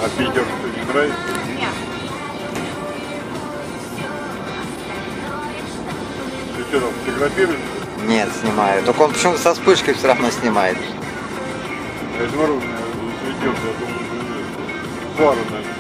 А Питер что, не нравится? Нет. Ты что там фотографируешь? Нет, снимаю. Только он почему-то со вспышкой все равно снимает. Я говорю, светет, я думаю, фара, наверное.